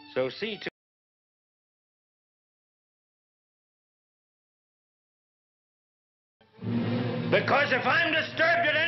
So see to... Because if I'm disturbed at any